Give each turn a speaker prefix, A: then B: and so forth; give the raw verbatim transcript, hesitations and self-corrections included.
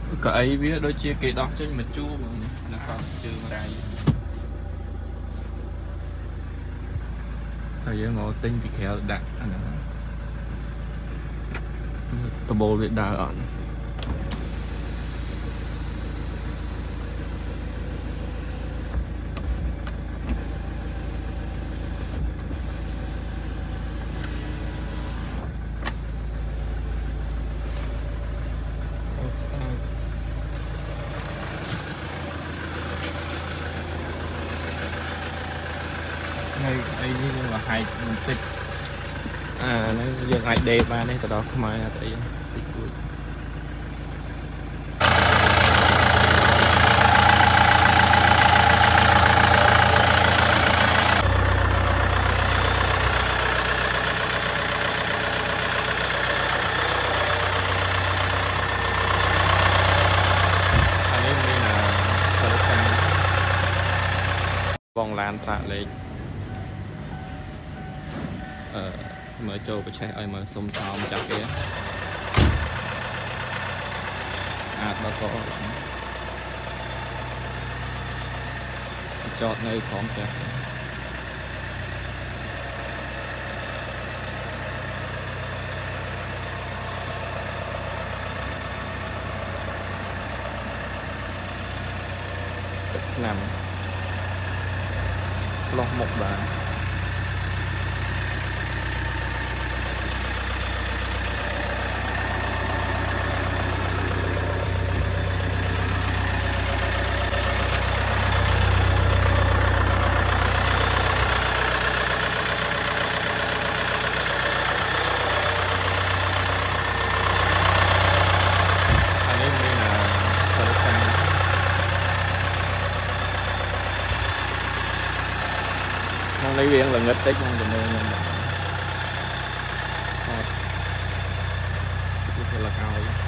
A: cái biết đôi chia cái đó trên mà chua mà là sao chưa mà đây thời gian ngồi tinh bị khéo đặt anh tao bồ việt đà ẩn này đây như là hai tích à nó giờ hai đề ba này từ đó không ai là tại tích cuối anh ấy đây là vòng lan tạ lên ờ mở trâuไปใช้ ai mà xông xao mà chặt kia à bao có chọt nơi phóng chặt nằm lót một bàn lấy viên là nghịch tích không được nên là cao